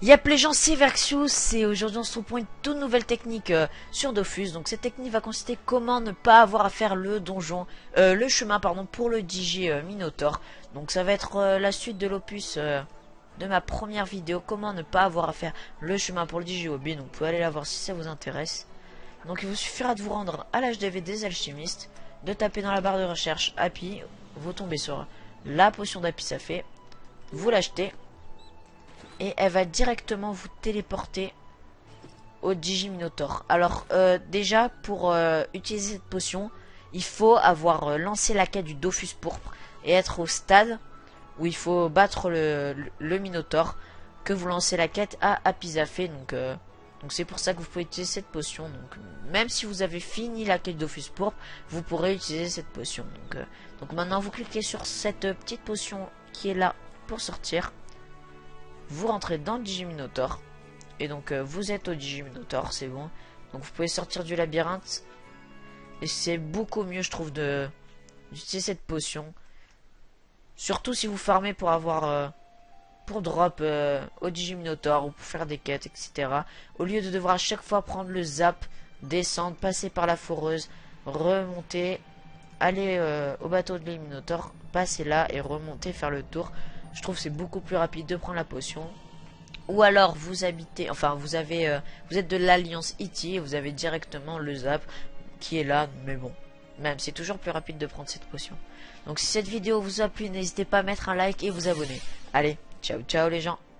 Yep les gens, c'est Verxius et aujourd'hui on se retrouve pour une toute nouvelle technique sur Dofus. Donc cette technique va consister comment ne pas avoir à faire le donjon, le chemin pardon pour le DJ Minotaur. Donc ça va être la suite de l'opus de ma première vidéo, comment ne pas avoir à faire le chemin pour le DJ Hobby. Donc vous pouvez aller la voir si ça vous intéresse. Donc il vous suffira de vous rendre à l'HDV des alchimistes, de taper dans la barre de recherche Happy, vous tombez sur la potion d'Happy ça fait, vous l'achetez. Et elle va directement vous téléporter au Digiminotaur. Alors déjà pour utiliser cette potion, il faut avoir lancé la quête du Dofus pourpre et être au stade où il faut battre le Minotaur que vous lancez la quête à Apizafé. Donc c'est pour ça que vous pouvez utiliser cette potion. Donc même si vous avez fini la quête Dofus pourpre, vous pourrez utiliser cette potion. Donc maintenant vous cliquez sur cette petite potion qui est là pour sortir. Vous rentrez dans le Digiminotaur. Et donc vous êtes au Digiminotaur, c'est bon. Donc vous pouvez sortir du labyrinthe. Et c'est beaucoup mieux je trouve d'utiliser cette potion. Surtout si vous farmez pour avoir pour drop au Digiminotaur ou pour faire des quêtes, etc. Au lieu de devoir à chaque fois prendre le zap, descendre, passer par la foreuse, remonter, aller au bateau de l'Minotaur, passer là et remonter, faire le tour. Je trouve c'est beaucoup plus rapide de prendre la potion. Ou alors vous habitez, enfin vous avez, vous êtes de l'Alliance E.T. et vous avez directement le zap qui est là. Mais bon, même c'est toujours plus rapide de prendre cette potion. Donc si cette vidéo vous a plu, n'hésitez pas à mettre un like et vous abonner. Allez, ciao ciao les gens.